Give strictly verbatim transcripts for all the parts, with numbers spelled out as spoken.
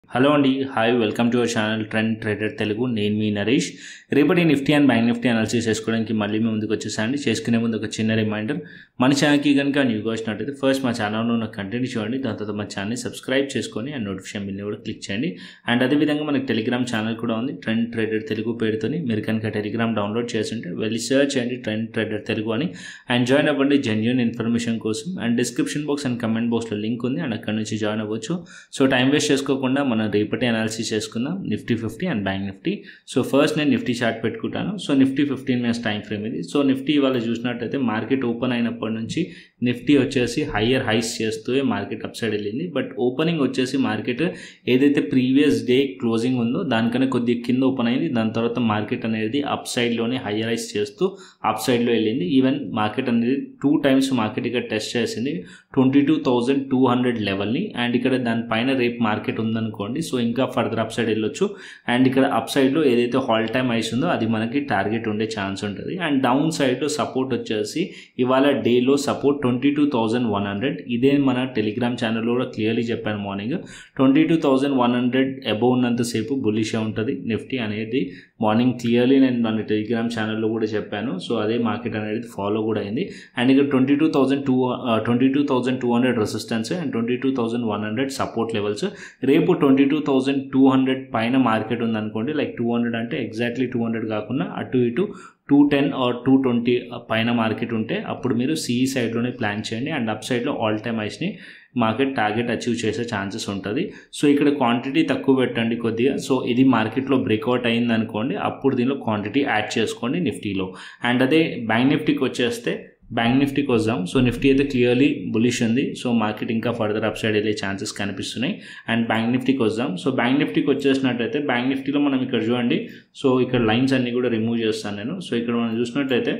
Hello అండి, hi, welcome to our channel trend trader Telugu. నేను మీ నరేష్. రేపటి Nifty and bank Nifty analysis చేసుకోవడానికి మళ్ళీ మేము ముందుకు వచ్చేసాండి. చేసుకునే ముందు ఒక చిన్న రిమైండర్, మన ఛానల్కి కనుక న్యూగా వచ్చినట్టయితే ఫస్ట్ మా ఛానల్లో ఉన్న కంటెంట్ చూడండి, దాని తర్వాత మా ఛానల్ని సబ్స్క్రైబ్ చేసుకొని అండ్ నోటిఫికేషన్ బిల్ని కూడా క్లిక్ చేయండి. అండ్ అదేవిధంగా మనకి టెలిగ్రామ్ ఛానల్ కూడా ఉంది, ట్రెండ్ ట్రేడర్ తెలుగు పేరుతోని. మీరు కనుక టెలిగ్రామ్ డౌన్లోడ్ చేస్తుంటే వెళ్ళి సర్చ్ చేయండి ట్రెండ్ ట్రేడర్ తెలుగు అని, అండ్ జాయిన్ అవ్వండి జెన్యూన్ ఇన్ఫర్మేషన్ కోసం. And description box and comment బాక్స్లో లింక్ ఉంది, అండ్ అక్కడ నుంచి జాయిన్ అవ్వచ్చు. సో టైం వేస్ట్ చేసుకోకుండా మనం రేపటి అనాలిసిస్ చేసుకుందాం Nifty fifty and bank Nifty. So first నేను నిఫ్టీ చార్ట్ పెట్టుకుంటాను. So Nifty fifteen minutes time frame ఇది. సో నిఫ్టీ ఇవాళ చూసినట్టయితే మార్కెట్ ఓపెన్ అయినప్పటి నుంచి నిఫ్టీ వచ్చేసి హయ్యర్ హైస్ చేస్తూ మార్కెట్ అప్ సైడ్ వెళ్ళింది. బట్ ఓపెనింగ్ వచ్చేసి మార్కెట్ ఏదైతే ప్రీవియస్ డే క్లోజింగ్ ఉందో దానికన్నా కొద్దిగా కింద ఓపెన్ అయింది. దాని తర్వాత మార్కెట్ అనేది అప్ సైడ్లోనే హయ్యర్ హైస్ చేస్తూ అప్ సైడ్లో వెళ్ళింది. ఈవెన్ మార్కెట్ అనేది టూ టైమ్స్ మార్కెట్ ఇక్కడ టెస్ట్ చేసింది twenty two thousand two hundred లెవెల్ని. అండ్ ఇక్కడ దానిపైన రేపు మార్కెట్ ఉందనుకోండి, సో ఇంకా ఫర్దర్ అప్ సైడ్ వెళ్ళొచ్చు. అండ్ ఇక్కడ అప్ సైడ్లో ఏదైతే హాల్ టైమ్ హైస్ ఉందో అది మనకి టార్గెట్ ఉండే ఛాన్స్ ఉంటుంది. అండ్ డౌన్ సైడ్లో సపోర్ట్ వచ్చేసి ఇవాళ డేలో support twenty two thousand one hundred. ఇదే మన టెలిగ్రామ్ ఛానల్లో కూడా క్లియర్లీ చెప్పాను morning. Twenty two thousand one hundred above ఉన్నంతసేపు బుల్లిషే ఉంటుంది నిఫ్టీ అనేది. మార్నింగ్ క్లియర్లీ నేను మన టెలిగ్రామ్ ఛానల్లో కూడా చెప్పాను. సో అదే మార్కెట్ అనేది ఫాలో కూడా అయింది. అండ్ ఇక్కడ twenty two thousand two twenty two thousand two hundred resistance and twenty two thousand one hundred support levels. రేపు twenty two thousand two hundred పైన మార్కెట్ ఉందనుకోండి, లైక్ టూ హండ్రెడ్ అంటే exactly two hundred కాకుండా అటు ఇటు two ten or two twenty పైన market ఉంటే అప్పుడు మీరు సిఈ సైడ్లోనే ప్లాన్ చేయండి. అండ్ అప్ సైడ్లో ఆల్ టైమ్ హైస్ని మార్కెట్ టార్గెట్ అచీవ్ చేసే ఛాన్సెస్ ఉంటుంది. సో ఇక్కడ క్వాంటిటీ తక్కువ పెట్టండి కొద్దిగా. సో ఇది మార్కెట్లో బ్రేక్అవుట్ అయింది అనుకోండి, అప్పుడు దీనిలో క్వాంటిటీ యాడ్ చేసుకోండి నిఫ్టీలో. అండ్ అదే బ్యాంక్ నిఫ్టీకి వచ్చేస్తే బ్యాంక్ నిఫ్టీకి వద్దాం. సో నిఫ్టీ అయితే క్లియర్లీ బులిష్ ఉంది. సో మార్కెట్ ఇంకా ఫర్దర్ అప్ సైడ్ వెళ్ళే ఛాన్సెస్ కనిపిస్తున్నాయి. అండ్ బ్యాంక్ నిఫ్టీకి వద్దాం. సో బ్యాంక్ నిఫ్టీకి వచ్చేసినట్టయితే బ్యాంక్ నిఫ్టీలో మనం ఇక్కడ చూడండి. సో ఇక్కడ లైన్స్ అన్నీ కూడా రిమూవ్ చేస్తాను నేను. సో ఇక్కడ మనం చూసినట్టయితే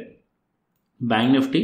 బ్యాంక్ నిఫ్టీ,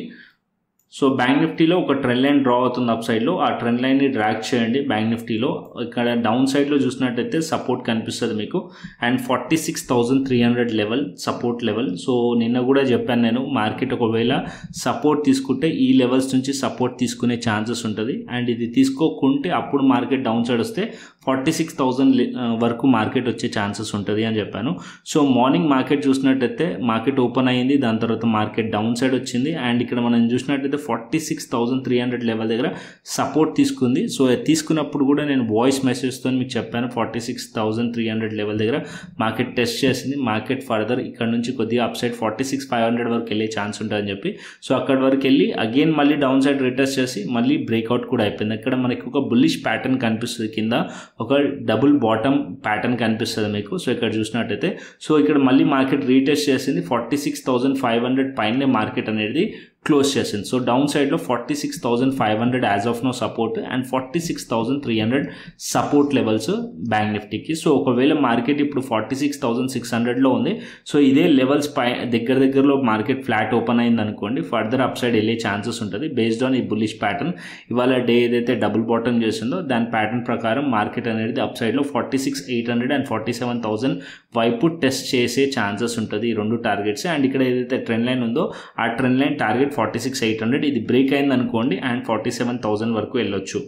సో బ్యాంక్ నిఫ్టీలో ఒక ట్రెండ్ లైన్ డ్రా అవుతుంది అప్ సైడ్లో. ఆ ట్రెండ్ లైన్ని డ్రాగ్ చేయండి బ్యాంక్ నిఫ్టీలో. ఇక్కడ డౌన్ సైడ్లో చూసినట్టయితే సపోర్ట్ కనిపిస్తుంది మీకు. And forty six thousand three hundred level support level. So నిన్న కూడా చెప్పాను నేను, మార్కెట్ ఒకవేళ సపోర్ట్ తీసుకుంటే ఈ లెవెల్స్ నుంచి సపోర్ట్ తీసుకునే ఛాన్సెస్ ఉంటుంది. అండ్ ఇది తీసుకోకుంటే అప్పుడు మార్కెట్ డౌన్ సైడ్ వస్తే ఫార్టీ సిక్స్ థౌజండ్ వరకు మార్కెట్ వచ్చే ఛాన్సెస్ ఉంటుంది అని చెప్పాను. సో మార్నింగ్ మార్కెట్ చూసినట్టయితే మార్కెట్ ఓపెన్ అయ్యింది, దాని తర్వాత మార్కెట్ డౌన్ సైడ్ వచ్చింది. అండ్ ఇక్కడ మనం చూసినట్టయితే forty six thousand three hundred level దగ్గర సపోర్ట్ తీసుకుంది. సో తీసుకున్నప్పుడు కూడా నేను వాయిస్ మెసేజ్తో మీకు చెప్పాను forty six thousand three hundred level దగ్గర మార్కెట్ టెస్ట్ చేసింది. మార్కెట్ ఫర్దర్ ఇక్కడ నుంచి కొద్దిగా up side forty six five hundred వరకు వెళ్ళే ఛాన్స్ ఉంటుందని చెప్పి, సో అక్కడి వరకు వెళ్ళి అగైన్ మళ్ళీ డౌన్ సైడ్ రిటెస్ట్ చేసి మళ్ళీ బ్రేక్అవుట్ కూడా అయిపోయింది. ఇక్కడ మనకి ఒక బుల్లిష్ ప్యాటర్న్ కనిపిస్తుంది, కింద ఒక డబుల్ బాటమ్ ప్యాటర్న్ కనిపిస్తుంది మీకు. సో ఇక్కడ చూసినట్టయితే సో ఇక్కడ మళ్ళీ మార్కెట్ రీటెస్ట్ చేసింది forty six thousand five hundred పైనే మార్కెట్ అనేది క్లోజ్ చేసింది. సో డౌన్ సైడ్లో forty six thousand five hundred as of now support and forty six thousand three hundred support levels bank నిఫ్టీకి. సో ఒకవేళ market ఇప్పుడు forty six thousand six హండ్రెడ్లో ఉంది. So ఇదే లెవెల్స్ పై దగ్గర దగ్గరలో మార్కెట్ ఫ్లాట్ ఓపెన్ అయింది అనుకోండి, ఫర్దర్ అప్ సైడ్ వెళ్ళే ఛాన్సెస్ ఉంటుంది బేస్డ్ ఆన్ ఈ బుల్లిష్ ప్యాటర్న్. ఇవాళ డే ఏదైతే డబుల్ బాటమ్ చేసిందో దాని ప్యాటర్న్ ప్రకారం మార్కెట్ అనేది అప్ సైడ్లో forty six eight hundred and forty seven thousand వైపు టెస్ట్ చేసే ఛాన్సెస్ ఉంటుంది ఈ రెండు టార్గెట్స్. అండ్ ఇక్కడ ఏదైతే ట్రెండ్ లైన్ ఉందో ఆ trend line target forty six eight hundred, ఇది బ్రేక్ అయింది అనుకోండి అండ్ ఫార్టీ సెవెన్ థౌసండ్ వరకు వెళ్ళొచ్చు.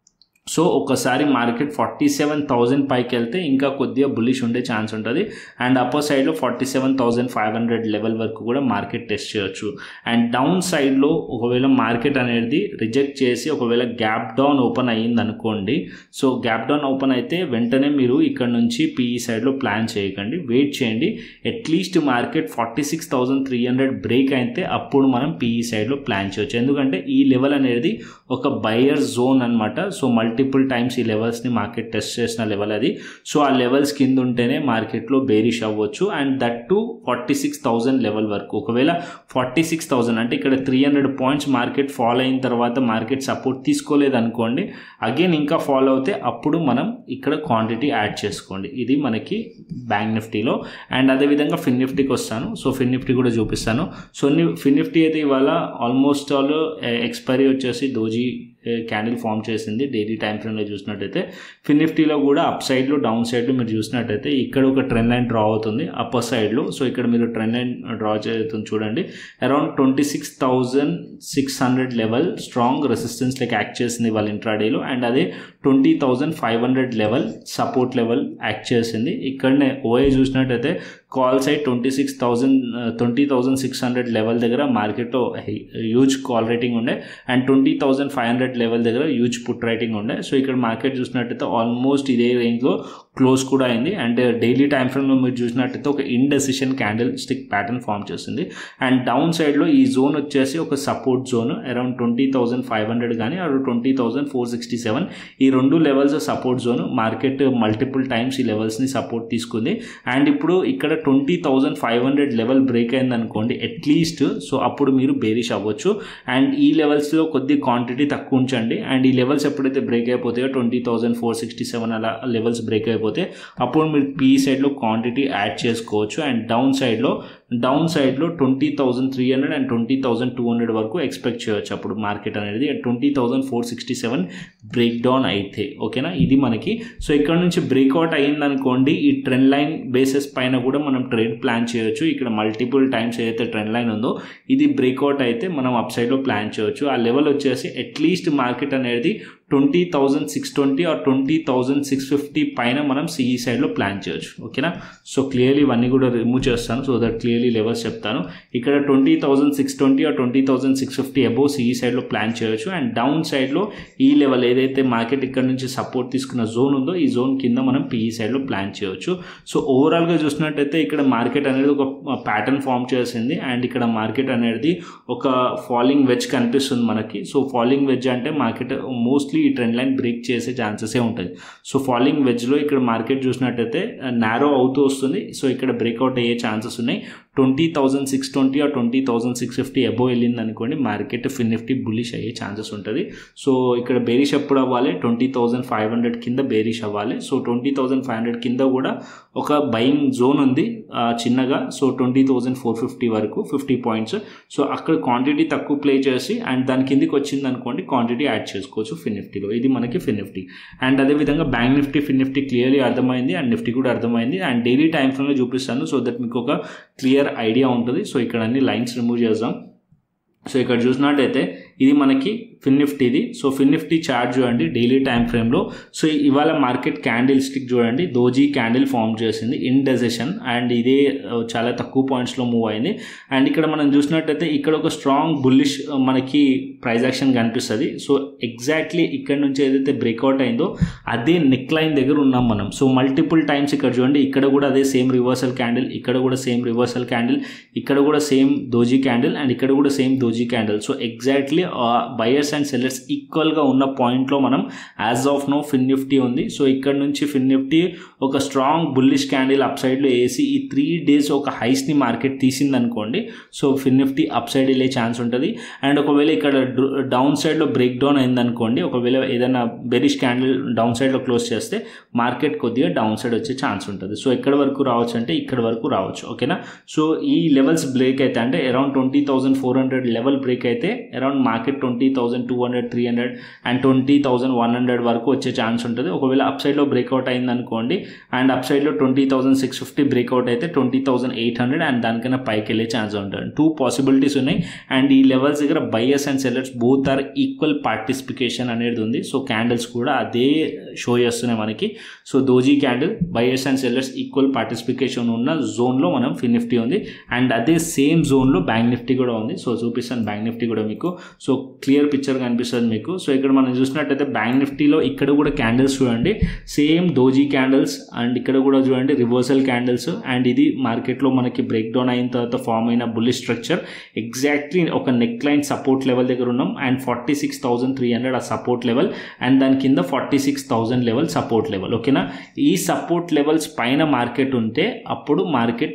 సో ఒకసారి మార్కెట్ ఫార్టీ సెవెన్ థౌజండ్ పైకి వెళ్తే ఇంకా కొద్దిగా బుల్లిష్ ఉండే ఛాన్స్ ఉంటుంది. అండ్ అప్పర్ సైడ్లో forty seven thousand five hundred level వరకు కూడా మార్కెట్ టెస్ట్ చేయొచ్చు. అండ్ డౌన్ సైడ్లో ఒకవేళ మార్కెట్ అనేది రిజెక్ట్ చేసి ఒకవేళ గ్యాప్ డౌన్ ఓపెన్ అయ్యింది అనుకోండి, సో గ్యాప్ డౌన్ ఓపెన్ అయితే వెంటనే మీరు ఇక్కడ నుంచి పీఈ సైడ్లో ప్లాన్ చేయకండి, వెయిట్ చేయండి. At least market forty six thousand three hundred break అయితే అప్పుడు మనం పీఈ సైడ్లో ప్లాన్ చేయొచ్చు. ఎందుకంటే ఈ లెవెల్ అనేది ఒక బయర్ జోన్ అనమాట. సో మల్టీ మల్టిపుల్ టైమ్స్ ఈ లెవెల్స్ని మార్కెట్ టెస్ట్ చేసిన లెవెల్ అది. సో ఆ లెవెల్స్ కింద ఉంటేనే మార్కెట్లో బేరిష్ అవ్వచ్చు. And that to forty six thousand level వరకు. ఒకవేళ ఫార్టీ సిక్స్ థౌజండ్ అంటే ఇక్కడ three hundred points market follow అయిన తర్వాత మార్కెట్ సపోర్ట్ తీసుకోలేదు అనుకోండి, అగైన్ ఇంకా ఫాలో అవుతే అప్పుడు మనం ఇక్కడ క్వాంటిటీ యాడ్ చేసుకోండి. ఇది మనకి బ్యాంక్ నిఫ్టీలో. అండ్ అదేవిధంగా ఫిన్ నిఫ్టీకి వస్తాను. సో ఫిన్ నిఫ్టీ కూడా చూపిస్తాను. సో ఫిన్ నిఫ్టీ అయితే ఇవాళ ఆల్మోస్ట్ ఆల్ ఎక్స్పైరీ వచ్చేసి డోజీ క్యాండిల్ ఫామ్ చేసింది డైలీ టైం ఫ్రేమ్లో చూసినట్టయితే. ఫిన్ నిఫ్టీలో కూడా అప్ సైడ్లో డౌన్ సైడ్లో మీరు చూసినట్టయితే ఇక్కడ ఒక ట్రెండ్ లైన్ డ్రా అవుతుంది అప్పర్ సైడ్లో. సో ఇక్కడ మీరు ట్రెండ్ లైన్ డ్రా చేస్తుంది చూడండి. Around twenty six thousand six hundred level strong resistance like act చేసింది వాళ్ళ ఇంట్రాడేలో. అండ్ అదే twenty thousand five hundred level support level act చేసింది. ఇక్కడనే ఓఏ చూసినట్టయితే call side twenty six thousand twenty thousand six hundred level దగ్గర మార్కెట్లో huge call writing ఉండే and twenty thousand five hundred level దగ్గర హ్యూజ్ పుట్ రైటింగ్ ఉండే. So ఇక్కడ market చూసినట్టయితే ఆల్మోస్ట్ ఇదే రేంజ్లో క్లోజ్ కూడా అయింది. అండ్ డైలీ టైం ఫ్రేమ్లో మీరు చూసినట్టయితే ఒక indecision candlestick pattern form చేసింది. అండ్ డౌన్ సైడ్లో ఈ జోన్ వచ్చేసి ఒక support zone around twenty thousand five hundred కానీ around twenty thousand four sixty seven ఈ రెండు levels support zone. Market multiple times ఈ లెవెల్స్ని సపోర్ట్ తీసుకుంది. అండ్ ఇప్పుడు ఇక్కడ twenty thousand five hundred level break అయింది అనుకోండి అట్లీస్ట్. సో అప్పుడు మీరు బేరిష్ అవ్వచ్చు. అండ్ ఈ లెవెల్స్లో కొద్ది క్వాంటిటీ తక్కువ ఉంచండి. అండ్ ఈ లెవెల్స్ ఎప్పుడైతే బ్రేక్ అయిపోతాయో twenty thousand four sixty seven అలా లెవెల్స్ బ్రేక్ అయిపోతే అప్పుడు మీరు పీ సైడ్లో క్వాంటిటీ యాడ్ చేసుకోవచ్చు. అండ్ డౌన్ సైడ్లో డౌన్ సైడ్లో twenty thousand three hundred and twenty thousand two hundred వరకు ఎక్స్పెక్ట్ చేయొచ్చు అప్పుడు మార్కెట్ అనేది. Twenty thousand four sixty seven break down అయితే ఓకేనా ఇది మనకి. సో ఇక్కడ నుంచి బ్రేక్అవుట్ అయ్యిందనుకోండి ఈ ట్రెండ్ లైన్ బేసిస్ పైన కూడా మనం ట్రేడ్ ప్లాన్ చేయొచ్చు. ఇక్కడ మల్టిపుల్ టైమ్స్ ఏదైతే ట్రెండ్ లైన్ ఉందో ఇది బ్రేక్అవుట్ అయితే మనం అప్ సైడ్లో ప్లాన్ చేయొచ్చు. ఆ లెవెల్ వచ్చేసి అట్లీస్ట్ మార్కెట్ అనేది twenty thousand six twenty or twenty thousand six fifty పైన మనం సిఈ సైడ్లో ప్లాన్ చేయొచ్చు ఓకేనా. సో క్లియర్లీ ఇవన్నీ కూడా రిమూవ్ చేస్తాను సో దట్ క్లియర్లీ లెవెల్స్ చెప్తాను. ఇక్కడ twenty thousand six twenty or twenty thousand six fifty above CE సైడ్లో ప్లాన్ చేయొచ్చు. అండ్ డౌన్ సైడ్లో ఈ లెవెల్ ఏదైతే మార్కెట్ ఇక్కడ నుంచి సపోర్ట్ తీసుకున్న జోన్ ఉందో ఈ జోన్ కింద మనం పిఈ సైడ్లో ప్లాన్ చేయొచ్చు. సో ఓవరాల్గా చూసినట్టయితే ఇక్కడ మార్కెట్ అనేది ఒక ప్యాటర్న్ ఫామ్ చేసింది. అండ్ ఇక్కడ మార్కెట్ అనేది ఒక ఫాలింగ్ వెజ్ కనిపిస్తుంది మనకి. సో ఫాలింగ్ వెజ్ అంటే మార్కెట్ మోస్ట్లీ ఈ ట్రెండ్ లైన్ బ్రేక్ చేసే ఛాన్సెసే ఉంటుంది. సో ఫాలింగ్ వెజ్లో ఇక్కడ మార్కెట్ చూసినట్టయితే నారో అవుతూ వస్తుంది. సో ఇక్కడ బ్రేక్అవుట్ అయ్యే ఛాన్సెస్ ఉన్నాయి. Twenty thousand six twenty or twenty thousand six fifty above వెళ్ళింది అనుకోండి మార్కెట్ ఫిన్ నిఫ్టీ బుల్లిష్ అయ్యే ఛాన్సెస్ ఉంటుంది. సో ఇక్కడ బేరిష్ ఎప్పుడు అవ్వాలి ట్వంటీ థౌజండ్ ఫైవ్ హండ్రెడ్ కింద బేరిష్ అవ్వాలి. So twenty thousand five hundred కింద కూడా ఒక బయింగ్ జోన్ ఉంది చిన్నగా. So twenty thousand four fifty వరకు ఫిఫ్టీ పాయింట్స్. సో అక్కడ క్వాంటిటీ తక్కువ ప్లే చేసి అండ్ దాని కిందికి వచ్చింది అనుకోండి క్వాంటిటీ యాడ్ చేసుకోవచ్చు ఫిన్ నిఫ్టీలో. ఇది మనకి ఫిన్ నిఫ్టీ. అండ్ అదేవిధంగా bank Nifty fin Nifty clearly అర్థమైంది అండ్ నిఫ్టీ కూడా అర్థమైంది. అండ్ డైలీ టైం ఫ్రేమ్లో చూపిస్తాను సో దట్ మీకు ఒక క్లియర్ ఐడియా ఉంటుంది. సో ఇక్కడ అన్ని లైన్స్ రిమూవ్ చేద్దాం. సో ఇక్కడ చూసినట్టయితే ఇది మనకి ఫిన్ నిఫ్టీది. సో ఫిన్ నిఫ్టీ చార్ట్ చూడండి డైలీ టైం ఫ్రేమ్లో. సో ఇవాళ మార్కెట్ క్యాండిల్ స్టిక్ చూడండి దోజీ క్యాండిల్ ఫామ్ చేసింది ఇండెసిషన్ అండ్ ఇదే చాలా తక్కువ పాయింట్స్లో మూవ్ అయింది. అండ్ ఇక్కడ మనం చూసినట్టయితే ఇక్కడ ఒక స్ట్రాంగ్ బుల్లిష్ మనకి ప్రైస్ యాక్షన్ కనిపిస్తుంది. సో ఎగ్జాక్ట్లీ ఇక్కడ నుంచి ఏదైతే బ్రేక్అవుట్ అయిందో అదే నెక్ లైన్ దగ్గర ఉన్నాం మనం. సో మల్టిపుల్ టైమ్స్ ఇక్కడ చూడండి ఇక్కడ కూడా అదే సేమ్ రివర్సల్ క్యాండిల్, ఇక్కడ కూడా సేమ్ రివర్సల్ క్యాండిల్, ఇక్కడ కూడా సేమ్ దోజీ క్యాండిల్ అండ్ ఇక్కడ కూడా same doji candle. So exactly buyers and sellers ఈక్వల్గా ఉన్న పాయింట్లో మనం as of now fin Nifty ఉంది. సో ఇక్కడ నుంచి ఫిన్ నిఫ్టీ ఒక స్ట్రాంగ్ బుల్లిష్ క్యాండిల్ అప్ సైడ్లో వేసి ఈ త్రీ డేస్ ఒక హైస్ని మార్కెట్ తీసింది అనుకోండి. So fin Nifty up side వెళ్ళే ఛాన్స్ ఉంటుంది. అండ్ ఒకవేళ ఇక్కడ డౌన్ సైడ్లో బ్రేక్ డౌన్ అయింది అనుకోండి, ఒకవేళ ఏదైనా బెరిష్ క్యాండిల్ డౌన్ సైడ్లో క్లోజ్ చేస్తే మార్కెట్ కొద్దిగా డౌన్ సైడ్ వచ్చే ఛాన్స్ ఉంటుంది. సో ఎక్కడ వరకు రావచ్చు అంటే ఇక్కడ వరకు రావచ్చు ఓకేనా. సో ఈ లెవెల్స్ బ్రేక్ అయితే అంటే around twenty thousand four hundred level break అయితే around market twenty thousand two hundred three hundred and twenty thousand one hundred వరకు వచ్చే ఛాన్స్ ఉంటుంది. ఒకవేళ అప్ సైడ్లో బ్రేక్అవుట్ అయింది అనుకోండి అండ్ అప్ సైడ్లో twenty thousand six fifty breakout అయితే twenty thousand eight hundred and దానికన్నా పైకి వెళ్ళే ఛాన్స్ ఉంటుంది. టూ పాసిబిలిటీస్ ఉన్నాయి. అండ్ ఈ లెవెల్స్ దగ్గర buyers and sellers both are equal participation అనేది ఉంది. సో క్యాండిల్స్ కూడా అదే షో చేస్తున్నాయి మనకి. So doji candle buyers and sellers equal participation ఉన్న జోన్లో మనం ఫిన్ నిఫ్టీ ఉంది. అండ్ అదే సేమ్ జోన్లో బ్యాంక్ నిఫ్టీ కూడా ఉంది. సో చూపిస్తాను బ్యాంక్ నిఫ్టీ కూడా మీకు. సో క్లియర్ పిక్చర్ కనిపిస్తుంది మీకు. సో ఇక్కడ మనం చూసినట్టయితే బ్యాంక్ నిఫ్టీలో ఇక్కడ కూడా క్యాండిల్స్ చూడండి సేమ్ దోజీ క్యాండిల్స్ అండ్ ఇక్కడ కూడా చూడండి రివర్సల్ క్యాండిల్స్. అండ్ ఇది మార్కెట్లో మనకి బ్రేక్ డౌన్ అయిన తర్వాత ఫామ్ అయిన బుల్లిష్ స్ట్రక్చర్. ఎగ్జాక్ట్లీ ఒక నెక్ లైన్ సపోర్ట్ లెవెల్ దగ్గర ఉన్నాం and forty six thousand three hundred ఆ సపోర్ట్ లెవెల్ అండ్ దాని కింద forty six thousand level support level ఓకేనా. ఈ సపోర్ట్ లెవెల్స్ పైన మార్కెట్ ఉంటే అప్పుడు మార్కెట్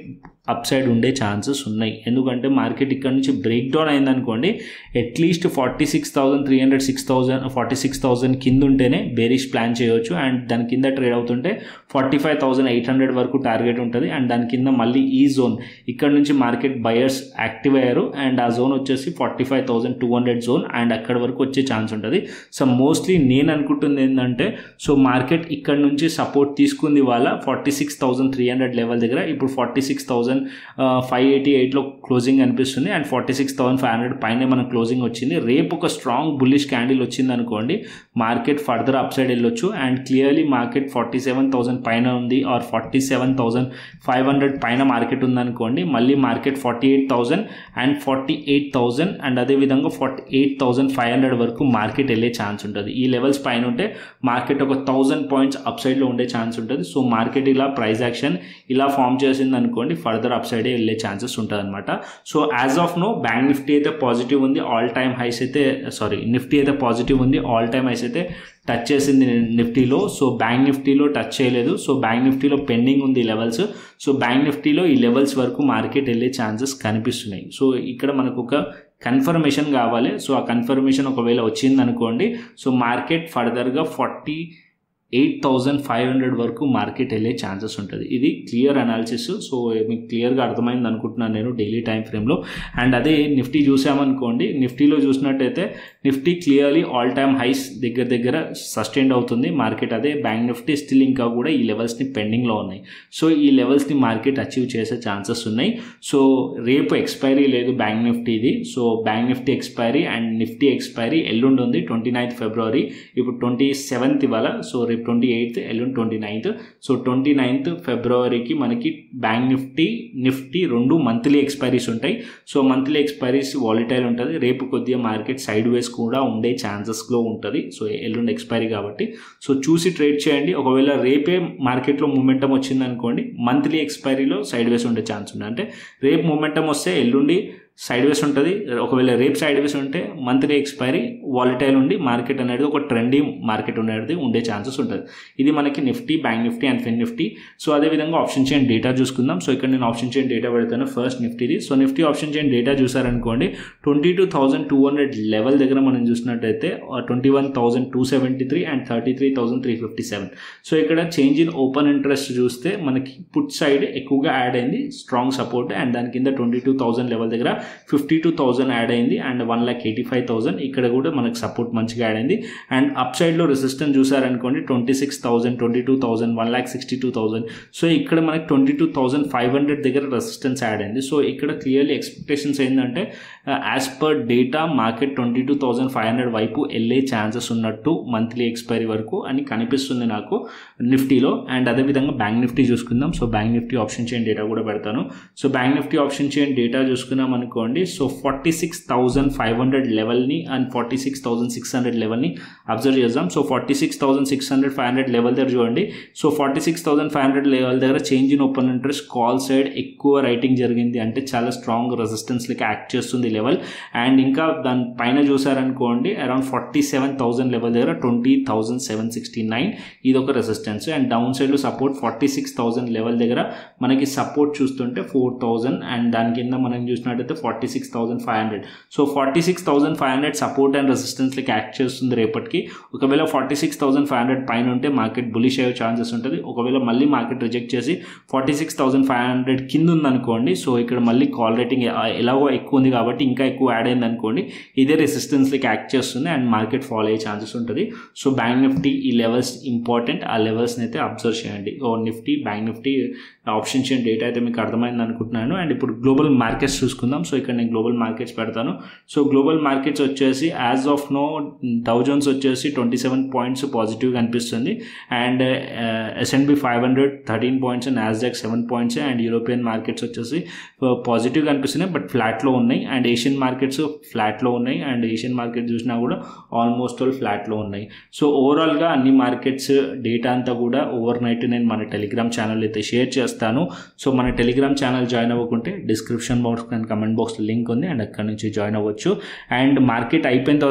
అప్ సైడ్ ఉండే ఛాన్సెస్ ఉన్నాయి. ఎందుకంటే మార్కెట్ ఇక్కడ నుంచి బ్రేక్ డౌన్ అయిందనుకోండి, at least forty six thousand three hundred six thousand forty six thousand కింద ఉంటేనే బేరిష్ ప్లాన్ చేయవచ్చు. అండ్ దాని కింద ట్రేడ్ అవుతుంటే forty five thousand eight hundred వరకు టార్గెట్ ఉంటుంది. అండ్ దాని కింద మళ్ళీ ఈ జోన్ ఇక్కడ నుంచి మార్కెట్ బయర్స్ యాక్టివ్ అయ్యారు అండ్ ఆ జోన్ వచ్చేసి forty five thousand two hundred zone and అక్కడ వరకు వచ్చే ఛాన్స్ ఉంటుంది. సో మోస్ట్లీ నేను అనుకుంటుంది ఏంటంటే, సో మార్కెట్ ఇక్కడ నుంచి సపోర్ట్ తీసుకుంది వాళ్ళ forty six thousand three hundred level దగ్గర. ఇప్పుడు forty six thousand five eighty ఎయిట్లో క్లోజింగ్ అనిపిస్తుంది and forty six thousand five hundred పైన మనకు క్లోజింగ్ వచ్చింది. రేపు ఒక స్ట్రాంగ్ బుల్లిష్ క్యాండిల్ వచ్చింది అనుకోండి, మార్కెట్ ఫర్దర్ అప్ సైడ్ వెళ్ళొచ్చు. And clearly market forty seven thousand పైన ఉంది or forty seven thousand five hundred పైన మార్కెట్ ఉందనుకోండి, మళ్ళీ market forty eight thousand and forty eight thousand and అదేవిధంగా forty eight thousand five hundred వరకు market వెళ్ళే chance ఉంటుంది. ఈ లెవెల్స్ పైన ఉంటే మార్కెట్ ఒక థౌసండ్ పాయింట్స్ అప్ సైడ్లో ఉండే ఛాన్స్ ఉంటుంది. సో మార్కెట్ ఇలా ప్రైస్ యాక్షన్ ఇలా ఫామ్ చేసింది అనుకోండి, ఫర్దర్ అప్ సైడే వెళ్ళే ఛాన్సెస్ ఉంటుంది అనమాట. So as of now bank Nifty అయితే పాజిటివ్ ఉంది, ఆల్ టైమ్ హైస్ అయితే సారీ నిఫ్టీ అయితే పాజిటివ్ ఉంది, ఆల్ టైమ్ హైస్ అయితే టచ్ చేసింది నిఫ్టీలో. సో బ్యాంక్ నిఫ్టీలో టచ్ చేయలేదు. సో బ్యాంక్ నిఫ్టీలో పెండింగ్ ఉంది లెవెల్స్. సో బ్యాంక్ నిఫ్టీలో ఈ లెవెల్స్ వరకు మార్కెట్ వెళ్ళే ఛాన్సెస్ కనిపిస్తున్నాయి. సో ఇక్కడ మనకు ఒక కన్ఫర్మేషన్ కావాలి. సో ఆ కన్ఫర్మేషన్ ఒకవేళ వచ్చింది అనుకోండి, సో మార్కెట్ ఫర్దర్గా forty eight thousand five hundred వరకు మార్కెట్ వెళ్ళే ఛాన్సెస్ ఉంటుంది. ఇది క్లియర్ అనాలిసిస్. సో మీకు క్లియర్గా అర్థమైంది అనుకుంటున్నాను నేను డైలీ టైం ఫ్రేమ్లో. అండ్ అదే నిఫ్టీ చూసామనుకోండి, నిఫ్టీలో చూసినట్టయితే Nifty clearly all time highs దగ్గర దగ్గర సస్టైన్ అవుతుంది మార్కెట్. అదే బ్యాంక్ నిఫ్టీ స్టిల్ ఇంకా కూడా ఈ లెవెల్స్ని పెండింగ్లో ఉన్నాయి. సో ఈ లెవెల్స్ని మార్కెట్ అచీవ్ చేసే ఛాన్సెస్ ఉన్నాయి. సో రేపు ఎక్స్పైరీ లేదు బ్యాంక్ నిఫ్టీది. So bank Nifty expiry and Nifty expiry ఎల్లుండి ఉంది ట్వంటీ నైన్త్ ఫిబ్రవరి. ఇప్పుడు ట్వంటీ సెవెంత్ ఇవాళ. సో రేపు ట్వంటీ ఎయిత్ ఎల్లుండి twenty ninth. So twenty ninth ఫిబ్రవరికి మనకి బ్యాంక్ నిఫ్టీ నిఫ్టీ రెండు మంత్లీ ఎక్స్పైరీస్ ఉంటాయి. సో మంత్లీ ఎక్స్పైరీస్ వాలిటైల్ ఉంటుంది. రేపు కొద్దిగా మార్కెట్ సైడ్ వేస్ కూడా ఉండే ఛాన్సెస్లో ఉంటుంది. సో ఎల్లుండి ఎక్స్పైరీ కాబట్టి సో చూసి ట్రేడ్ చేయండి. ఒకవేళ రేపే మార్కెట్లో మూమెంటం వచ్చింది అనుకోండి, మంత్లీ ఎక్స్పైరీలో సైడ్ వేస్ ఉండే ఛాన్స్ ఉంది. అంటే రేపు మూమెంటం వస్తే ఎల్లుండి సైడ్ వేస్ ఉంటుంది. ఒకవేళ రేపు సైడ్ వేస్ ఉంటే మంత్లీ ఎక్స్పైరీ వాలిటైల్ ఉండి మార్కెట్ అనేది ఒక ట్రెండీ మార్కెట్ అనేది ఉండే ఛాన్సెస్ ఉంటుంది. ఇది మనకి Nifty, bank Nifty and fin Nifty. So అదేవిధంగా ఆప్షన్ చైన్ డేటా చూసుకుందాం. సో ఇక్కడ నేను ఆప్షన్ చైన్ డేటా పెడతాను. ఫస్ట్ నిఫ్టీది. So Nifty option chain data చూసారనుకోండి, twenty two thousand two hundred level దగ్గర మనం చూసినట్టయితే twenty one thousand two seventy three and thirty three thousand three fifty seven. So ఇక్కడ చేంజ్ ఇన్ ఓపెన్ ఇంట్రెస్ట్ చూస్తే మనకి put side ఎక్కువగా add అయింది, strong support. And దాని కింద ట్వంటీ టూ థౌసండ్ లెవెల్ దగ్గర ఫిఫ్టీ టూ థౌసండ్ యాడ్ అయింది and one lakh eighty five thousand ఇక్కడ కూడా మనకు సపోర్ట్ మంచిగా యాడ్ అయింది. అండ్ అప్ సైడ్లో రెసిస్టెన్స్ చూసారనుకోండి, twenty six thousand twenty two thousand one lakh sixty two thousand. So ఇక్కడ మనకి twenty two thousand five hundred దగ్గర రెసిస్టెన్స్ యాడ్ అయింది. సో ఇక్కడ క్లియర్లీ ఎక్స్పెక్టేషన్స్ ఏంటంటే as per data market twenty two thousand five hundred వైపు వెళ్ళే chances ఉన్నట్టు monthly expiry వరకు అని కనిపిస్తుంది నాకు నిఫ్టీలో. అండ్ అదేవిధంగా బ్యాంక్ నిఫ్టీ చూసుకుందాం. So bank Nifty option chain data కూడా పెడతాను. So bank Nifty option chain data చూసుకున్నాం అనుకోండి, so forty six thousand five hundred లెవెల్ని and forty six thousand six hundred లెవెల్ని అబ్జర్వ్ చేద్దాం. So forty six thousand six hundred five hundred level దగ్గర చూడండి. So forty six thousand five hundred level దగ్గర change in open interest call side ఎక్కువ writing జరిగింది, అంటే చాలా స్ట్రాంగ్ రెసిస్టెన్స్ లెక్క యాక్ట్ చేస్తుంది లెవెల్. అండ్ ఇంకా దాని పైన చూసారనుకోండి, around forty seven thousand level దగ్గర twenty thousand seven sixty nine ఇది ఒక రెసిస్టెన్స్. అండ్ డౌన్ సైడ్లో support forty six thousand level దగ్గర మనకి సపోర్ట్ చూస్తుంటే ఫోర్ థౌసండ్ అండ్ దాని కింద మనం చూసినట్టయితే forty six thousand five hundred. So forty six thousand five hundred support and resistance లెక్క యాక్ట్ చేస్తుంది రేపటికి. ఒకవేళ forty six thousand five hundred పైన ఉంటే మార్కెట్ బులిష్ అయ్యే ఛాన్సెస్ ఉంటుంది. ఒకవేళ మళ్ళీ మార్కెట్ రిజెక్ట్ చేసి forty six thousand five hundred కింద ఉందనుకోండి, సో ఇక్కడ మళ్ళీ కాల్ రేటింగ్ ఎలాగో ఎక్కువ ఉంది కాబట్టి ఇంకా ఎక్కువ యాడ్ అయింది అనుకోండి, ఇదే రెసిస్టెన్స్ లెక్క యాక్ట్ చేస్తుంది అండ్ మార్కెట్ ఫాలో అయ్యే ఛాన్సెస్ ఉంటుంది. సో బ్యాంక్ నిఫ్టీ ఈ లెవెల్స్ ఇంపార్టెంట్, ఆ లెవెల్స్ని అయితే అబ్జర్వ్ చేయండి. ఓ Nifty, bank Nifty option chain data అయితే మీకు అర్థమైంది అనుకుంటున్నాను. అండ్ ఇప్పుడు గ్లోబల్ మార్కెట్స్ చూసుకుందాం. సో ఇక్కడ నేను గ్లోబల్ మార్కెట్స్ పెడతాను. సో గ్లోబల్ మార్కెట్స్ వచ్చేసి as of now Dow Jones వచ్చేసి ట్వంటీ సెవెన్ పాయింట్స్ పాజిటివ్గా అనిపిస్తుంది and S and P five hundred thirteen points, Nasdaq seven points and European markets వచ్చేసి పాజిటివ్గా అనిపిస్తున్నాయి బట్ ఫ్లాట్లో ఉన్నాయి. అండ్ ఏషియన్ మార్కెట్స్ ఫ్లాట్లో ఉన్నాయి అండ్ ఏషియన్ మార్కెట్ చూసినా కూడా ఆల్మోస్ట్ ఆల్ ఫ్లాట్లో ఉన్నాయి. సో ఓవరాల్గా అన్ని మార్కెట్స్ డేటా అంతా కూడా ఓవర్ నైట్ నేను మన టెలిగ్రామ్ ఛానల్ అయితే షేర్ చేస్తాను. సో మన టెలిగ్రామ్ ఛానల్ జాయిన్ అవ్వకుంటే డిస్క్రిప్షన్ బాక్స్ అండ్ కమెంట్ బాక్స్లో లింక్ ఉంది అండ్ అక్కడ నుంచి జాయిన్ అవ్వచ్చు. అండ్ మార్కెట్ అయిపోయిన తర్వాత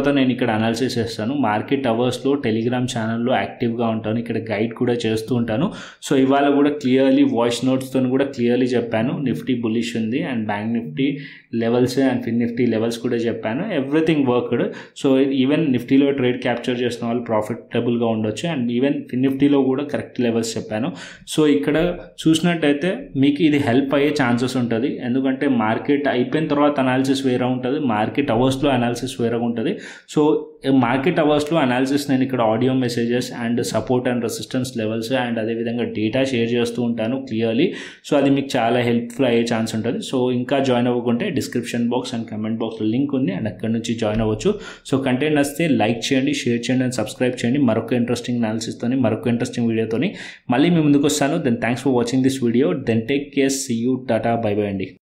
తర్వాత నేను ఇక్కడ అనాలిసిస్ చేస్తాను. మార్కెట్ అవర్స్లో టెలిగ్రామ్ ఛానల్లో యాక్టివ్గా ఉంటాను, ఇక్కడ గైడ్ కూడా చేస్తూ ఉంటాను. సో ఇవాళ కూడా క్లియర్లీ వాయిస్ నోట్స్తో కూడా క్లియర్లీ చెప్పాను నిఫ్టీ బుల్లిష్ ఉంది and bank Nifty levels and fin Nifty levels కూడా చెప్పాను. Everything worked. సో ఈవెన్ నిఫ్టీలో ట్రేడ్ క్యాప్చర్ చేసిన వాళ్ళు ప్రాఫిటబుల్గా ఉండొచ్చు అండ్ ఈవెన్ ఫిన్ నిఫ్టీలో కూడా కరెక్ట్ లెవెల్స్ చెప్పాను. సో ఇక్కడ చూసినట్టయితే మీకు ఇది హెల్ప్ అయ్యే ఛాన్సెస్ ఉంటుంది, ఎందుకంటే మార్కెట్ అయిపోయిన తర్వాత అనాలిసిస్ వేరే ఉంటుంది, మార్కెట్ అవర్స్లో అనాలిసిస్ వేరే ఉంటుంది. సో మార్కెట్ అవర్స్లో అనాలిసిస్ నేను ఇక్కడ audio messages and support and resistance levels and అదేవిధంగా డేటా షేర్ చేస్తూ ఉంటాను క్లియర్లీ. సో అది మీకు చాలా హెల్ప్ఫుల్ అయ్యే ఛాన్స్ ఉంటుంది. సో ఇంకా జాయిన్ అవ్వకుంటే డిస్క్రిప్షన్ బాక్స్ అండ్ కమెంట్ బాక్స్లో లింక్ ఉంది అండ్ అక్కడ నుంచి జాయిన్ అవ్వచ్చు. సో కంటెంట్ నచ్చితే లైక్ చేయండి, షేర్ చేయండి అండ్ సబ్స్క్రైబ్ చేయండి. మరొక ఇంట్రెస్టింగ్ అనాలిసిస్తోని మరొక ఇంట్రెస్టింగ్ వీడియోతోని మళ్ళీ మీ ముందుకు వస్తాను. Then thanks for watching this video. Then take care, see you, tata, bye bye అండి.